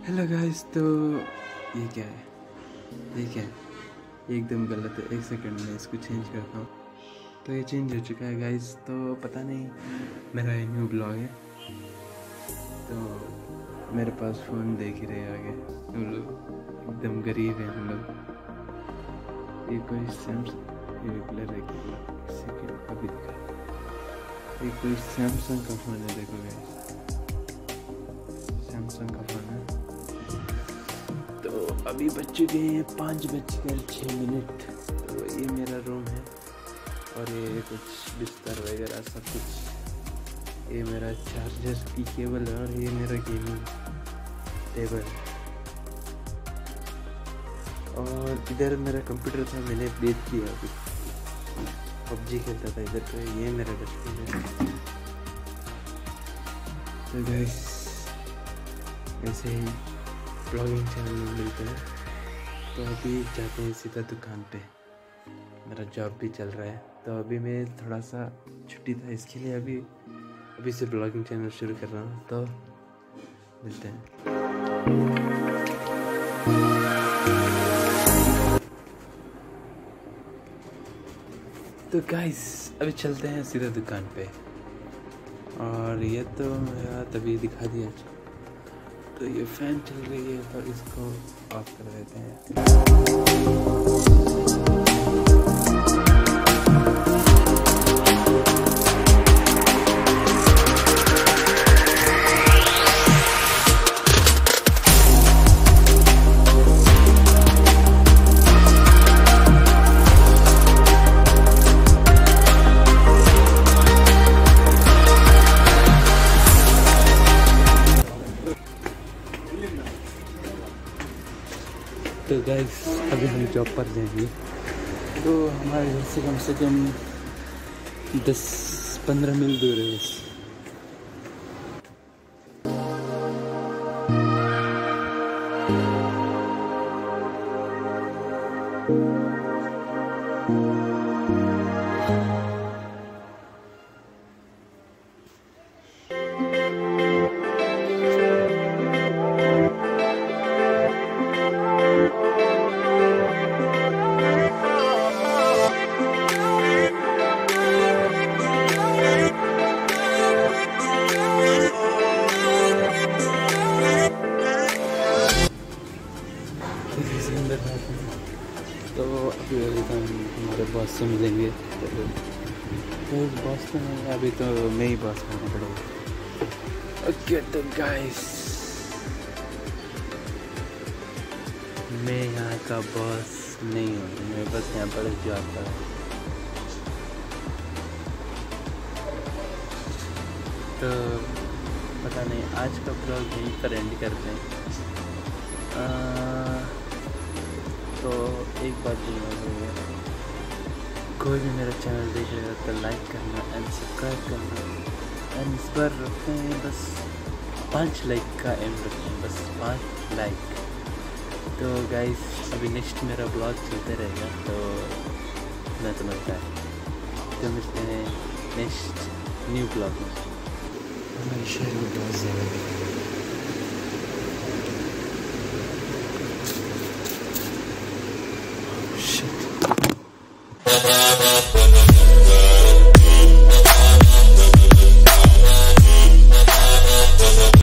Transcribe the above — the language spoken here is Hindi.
हेलो गाइस, तो ये क्या है? ये क्या है? ये एकदम गलत है। एक सेकंड में इसको चेंज करता हूँ। तो ये चेंज हो चुका है गाइस। तो पता नहीं, मेरा ये न्यू ब्लॉग है। तो मेरे पास फ़ोन देख ही रहे आगे। हम लोग एकदम गरीब हैं हम लोग। ये कोई सेकंड अभी दिखा। ये कोई सैमसंग का फ़ोन है। देखो गाइस, सैमसंग का फ़ोन है। तो अभी बज चुके हैं 5:06। तो ये मेरा रूम है और ये कुछ बिस्तर वगैरह सब कुछ। ये मेरा चार्जर की केबल है और ये मेरा गेमिंग टेबल। और इधर मेरा कंप्यूटर था, मैंने बेच किया। अभी पबजी खेलता था इधर। तो ये मेरा डस्टबिन है। तो गाइस, ऐसे ही ब्लॉगिंग चैनल में मिलते हैं। तो अभी जाते हैं सीधा दुकान पे। मेरा जॉब भी चल रहा है। तो अभी मैं थोड़ा सा छुट्टी था, इसके लिए अभी से ब्लॉगिंग चैनल शुरू कर रहा हूँ। तो मिलते हैं। तो गाइस, अभी चलते हैं सीधा दुकान पे। और ये तो मेरा तभी दिखा दिया। तो ये फैन चल रही है, तो इसको ऑफ कर देते हैं। तो गाइस, अभी हम जॉब पर जाएंगे। तो हमारे घर से कम 10-15 मील दूर है बस। तो अभी हम हमारे बॉस से मिलेंगे। तो बॉस तो नहीं, अभी तो मैं ही बॉस बनना पड़ेगा। ओके, तो गाइस, मैं यहाँ का बॉस नहीं हूँ, मैं बस यहाँ पर जॉब कर रहा हूँ। तो पता नहीं, आज का ब्लॉग यहीं पर एंड करते हैं। तो एक बात बोलना, कोई भी मेरा चैनल देख रहे हो तो लाइक करना एंड सब्सक्राइब करना। एंड इस बार रखते हैं बस 5 लाइक का एम रखते हैं, बस 5 लाइक। तो गाइस, अभी नेक्स्ट मेरा ब्लॉग चलते रहेगा। तो मैं तो लगता है तो मिलते हैं नेक्स्ट न्यू ब्लॉग में। हमारे शहर में बहुत ज़्यादा